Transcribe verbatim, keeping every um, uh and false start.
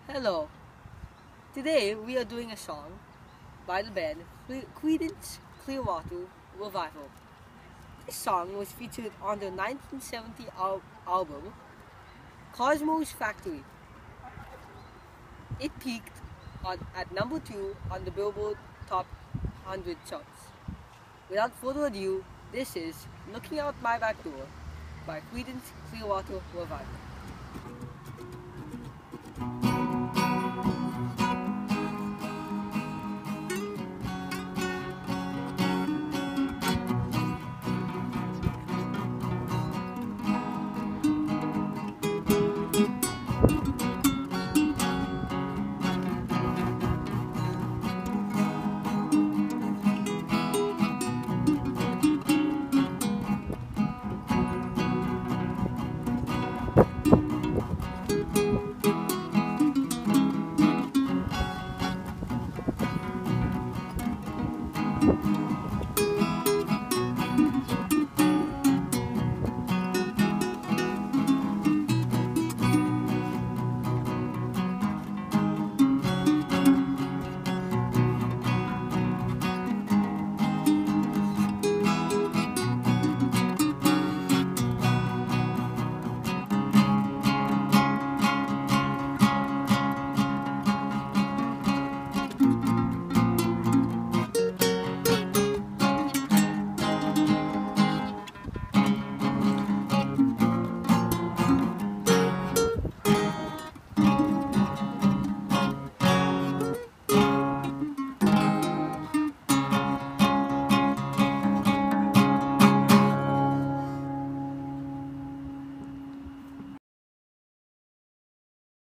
Hello. Today we are doing a song by the band Creedence Clearwater Revival. This song was featured on the nineteen seventy al album Cosmo's Factory. It peaked on, at number two on the Billboard Top one hundred charts. Without further ado, this is Looking Out My Back Door by Creedence Clearwater Revival.